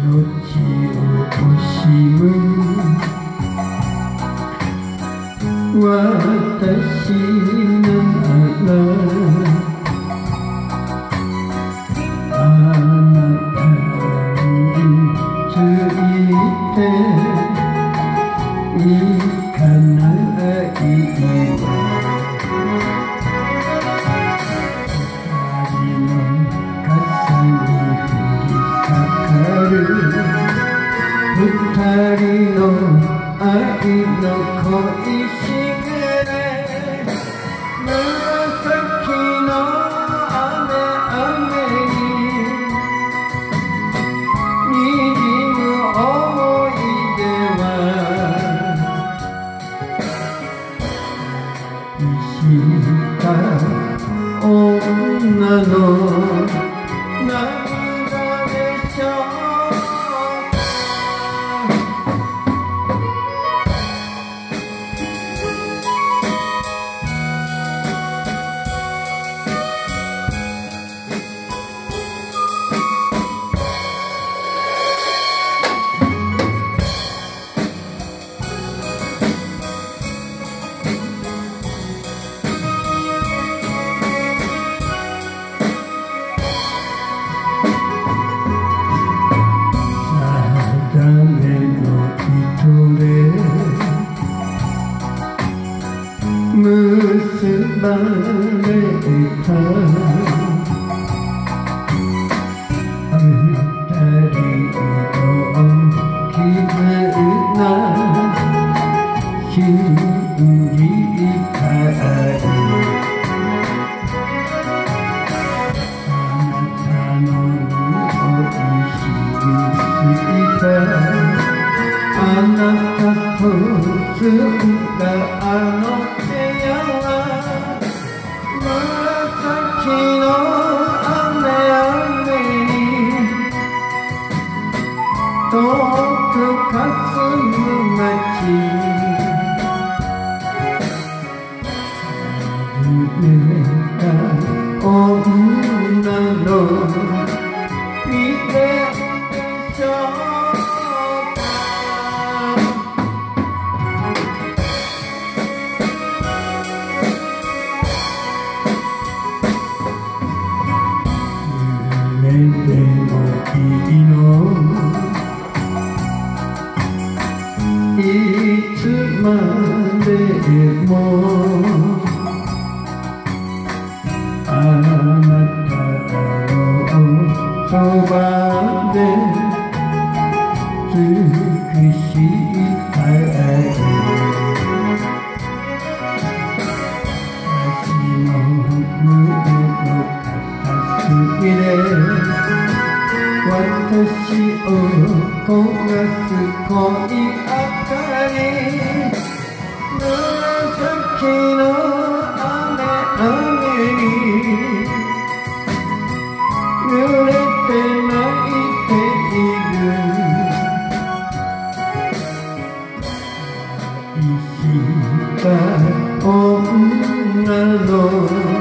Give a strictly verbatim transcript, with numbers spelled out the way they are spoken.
惜しむ私ならあなたについていかないわ二人の傘に降りかかる二人の愛の恋しげれ紫の雨雨ににじむ思い出は愛した女の涙でしょう結ばれた二人の絆信じたいあなたの恋しすぎたあなたと結んだあの手や紫の雨雨に遠く霞む街濡れた女の見てでしょうでもいいのいつまでもあなたのそばで尽くしたい私の胸の片隅で私を焦がす恋明かり紫の雨雨に濡れて泣いている愛した女の